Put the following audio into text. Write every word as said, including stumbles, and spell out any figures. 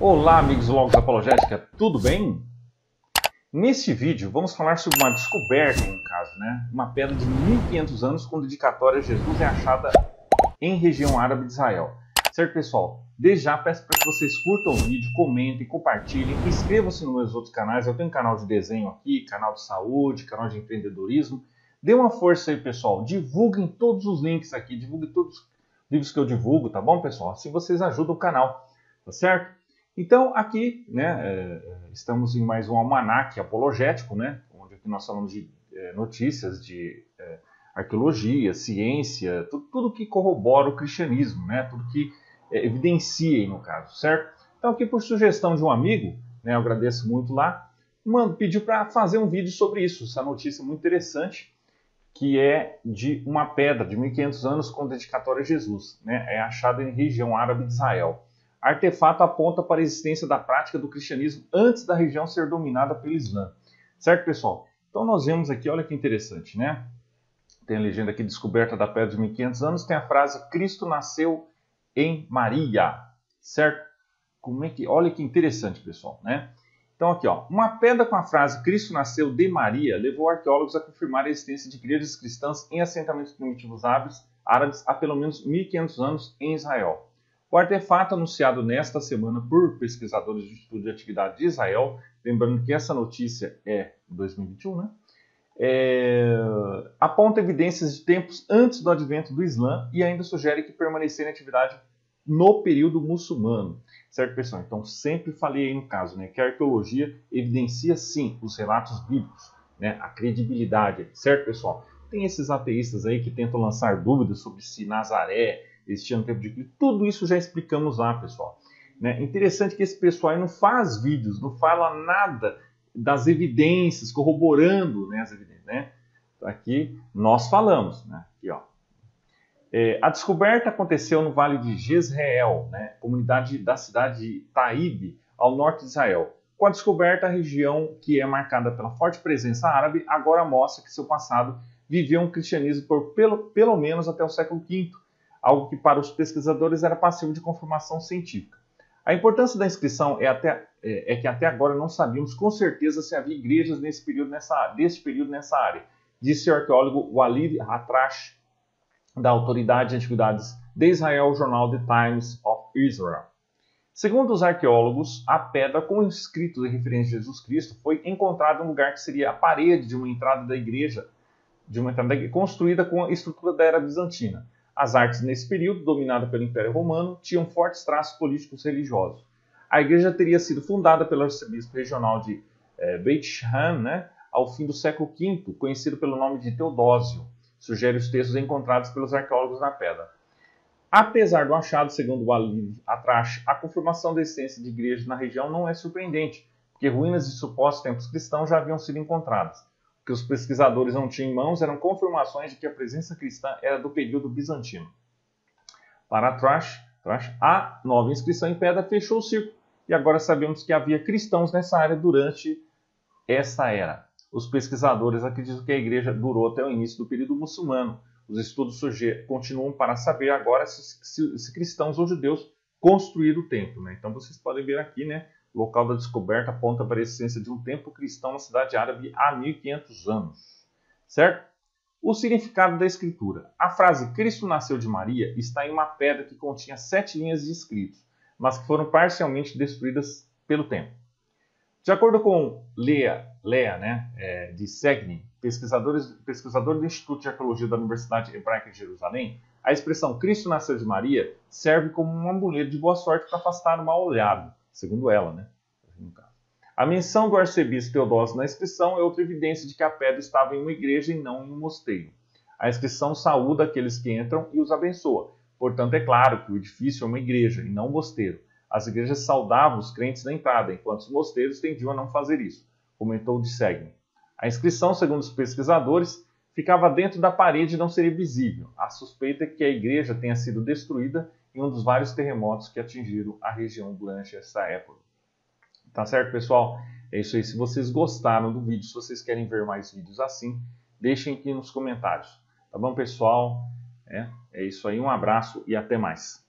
Olá, amigos do Logos Apologética, tudo bem? Neste vídeo vamos falar sobre uma descoberta, no caso, né? Uma pedra de mil e quinhentos anos com dedicatória a Jesus é achada em região árabe de Israel. Certo, pessoal? Desde já peço para que vocês curtam o vídeo, comentem, compartilhem, inscrevam-se nos meus outros canais. Eu tenho um canal de desenho aqui, canal de saúde, canal de empreendedorismo. Dê uma força aí, pessoal. Divulguem todos os links aqui, divulguem todos os livros que eu divulgo, tá bom, pessoal? Assim vocês ajudam o canal, tá certo? Então, aqui, né, é, estamos em mais um almanaque apologético, né, onde aqui nós falamos de é, notícias de é, arqueologia, ciência, tudo, tudo que corrobora o cristianismo, né, tudo que é, evidencia, no caso, certo? Então, aqui por sugestão de um amigo, né, eu agradeço muito lá, mano, pediu para fazer um vídeo sobre isso, essa notícia muito interessante, que é de uma pedra de mil e quinhentos anos com dedicatória a Jesus, né, é achada em região árabe de Israel. Artefato aponta para a existência da prática do cristianismo antes da região ser dominada pelo Islã. Certo, pessoal? Então nós vemos aqui, olha que interessante, né? Tem a legenda aqui, descoberta da pedra de mil e quinhentos anos, tem a frase, Cristo nasceu em Maria. Certo? Como é que... Olha que interessante, pessoal, né? Então aqui, ó, uma pedra com a frase Cristo nasceu de Maria levou arqueólogos a confirmar a existência de igrejas cristãs em assentamentos primitivos árabes, árabes há pelo menos mil e quinhentos anos em Israel. O artefato anunciado nesta semana por pesquisadores do Instituto de Atividade de Israel, lembrando que essa notícia é de dois mil e vinte e um, né? É, aponta evidências de tempos antes do advento do Islã e ainda sugere que permaneceram em atividade no período muçulmano. Certo, pessoal? Então, sempre falei aí no caso, né, que a arqueologia evidencia, sim, os relatos bíblicos, né, a credibilidade, certo, pessoal? Tem esses ateístas aí que tentam lançar dúvidas sobre se Nazaré existia no tempo de Cristo. Tudo isso já explicamos lá, pessoal. Né? Interessante que esse pessoal aí não faz vídeos, não fala nada das evidências, corroborando, né, as evidências. Né? Aqui nós falamos. Né? Aqui, ó. É, a descoberta aconteceu no Vale de Jezreel, né? Comunidade da cidade de Taíbe, ao norte de Israel. Com a descoberta, a região, que é marcada pela forte presença árabe, agora mostra que seu passado viveu um cristianismo por pelo, pelo menos até o século quinto, algo que para os pesquisadores era passivo de confirmação científica. A importância da inscrição é, até, é, é que até agora não sabíamos com certeza se havia igrejas nesse período nessa, desse período nessa área, disse o arqueólogo Walid Hatrash, da Autoridade de Antiguidades de Israel, o jornal The Times of Israel. Segundo os arqueólogos, a pedra com escritos de referência a Jesus Cristo foi encontrada em um lugar que seria a parede de uma entrada da igreja, de uma entrada da igreja, construída com a estrutura da era bizantina. As artes nesse período, dominada pelo Império Romano, tinham fortes traços políticos religiosos. A igreja teria sido fundada pelo arcebispo regional de eh, Beit Shean, né, ao fim do século quinto, conhecido pelo nome de Teodósio, sugere os textos encontrados pelos arqueólogos na pedra. Apesar do achado, segundo Walid Hatrash, a confirmação da existência de igrejas na região não é surpreendente, porque ruínas de supostos templos cristãos já haviam sido encontradas. O que os pesquisadores não tinham em mãos eram confirmações de que a presença cristã era do período bizantino. Para Hatrash, a nova inscrição em pedra fechou o círculo, e agora sabemos que havia cristãos nessa área durante essa era. Os pesquisadores acreditam que a igreja durou até o início do período muçulmano. Os estudos continuam para saber agora se, se, se cristãos ou judeus construíram o templo. Né? Então vocês podem ver aqui, né? O local da descoberta aponta para a existência de um templo cristão na cidade árabe há mil e quinhentos anos. Certo? O significado da escritura. A frase Cristo nasceu de Maria está em uma pedra que continha sete linhas de escritos, mas que foram parcialmente destruídas pelo tempo. De acordo com Lea, Lea né, é, de Segni, pesquisadores, pesquisador do Instituto de Arqueologia da Universidade Hebraica de Jerusalém, a expressão Cristo nasceu de Maria serve como um amuleto de boa sorte para afastar o mal olhado, segundo ela. Né? A menção do arcebispo Teodósio na inscrição é outra evidência de que a pedra estava em uma igreja e não em um mosteiro. A inscrição saúda aqueles que entram e os abençoa. Portanto, é claro que o edifício é uma igreja e não um mosteiro. As igrejas saudavam os crentes na entrada, enquanto os mosteiros tendiam a não fazer isso, comentou de Segni. A inscrição, segundo os pesquisadores, ficava dentro da parede e não seria visível. A suspeita é que a igreja tenha sido destruída em um dos vários terremotos que atingiram a região durante essa época. Tá certo, pessoal? É isso aí. Se vocês gostaram do vídeo, se vocês querem ver mais vídeos assim, deixem aqui nos comentários. Tá bom, pessoal? É, é isso aí. Um abraço e até mais.